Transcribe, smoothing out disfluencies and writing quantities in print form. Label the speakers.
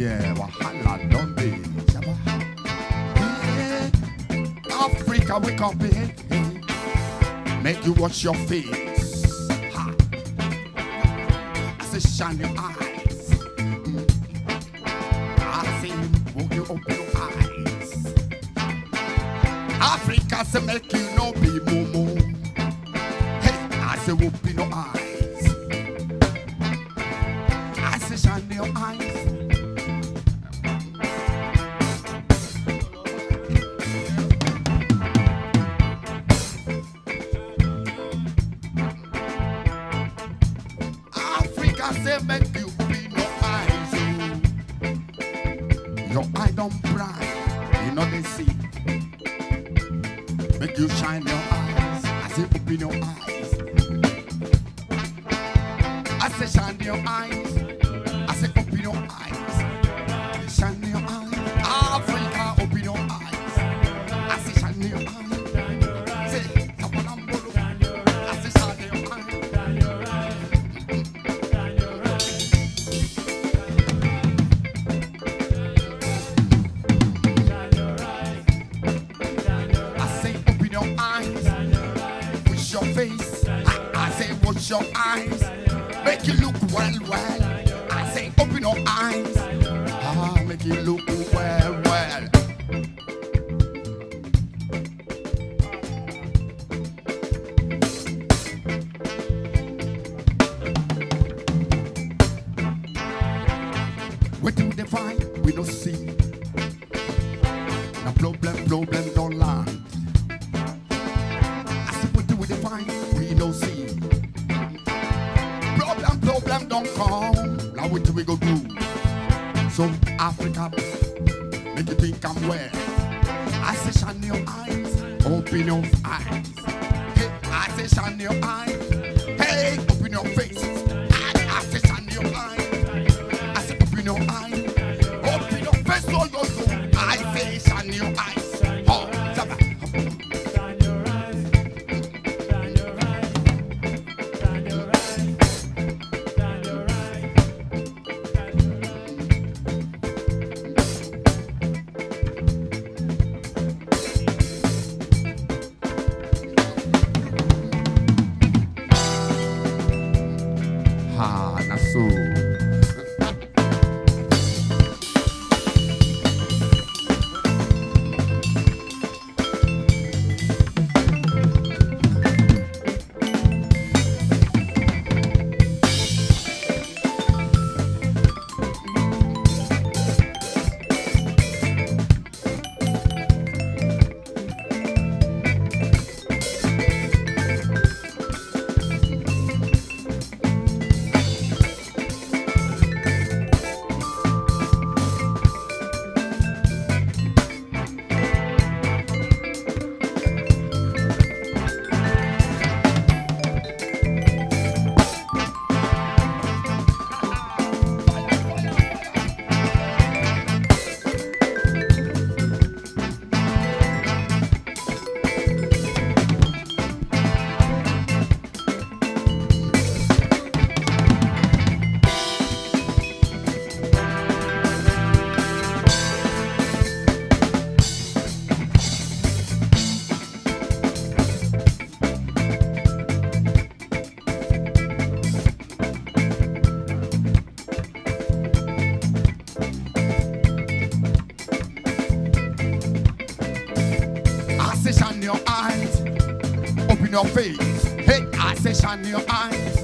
Speaker 1: yeah, wahala don't be. Africa, wake up, make you wash your face. Ha. I say shine your eyes. I say walk you open your eyes. Africa say make you no be mumu. Hey, I say open your eyes. I say shine your eyes. I say make you be no eyes. Your eye don't bright, you know they see. Make you shine your eyes. I say open your eyes. I say shine your eyes. I say open your eyes. Shine your eyes. Africa, open your eyes. I say shine your eyes. Say Tapanambolo. I say shine your eyes. Your face, I say watch your eyes, make you look well. I say open your eyes, make you look well. What do they find? We don't see. No problem don't land. We no see. Problem don't come. Now what do we go do? So Africa, make you think I'm well. I say shine your eyes, open your eyes. Hey, I say shine your eyes. Hey, open your face. I say shine your eyes. I say open your eyes. Open your face, oh yo. I say shine your eyes. Oh, Zaba. So shine your eyes, open your face. Hey, I say shine your eyes.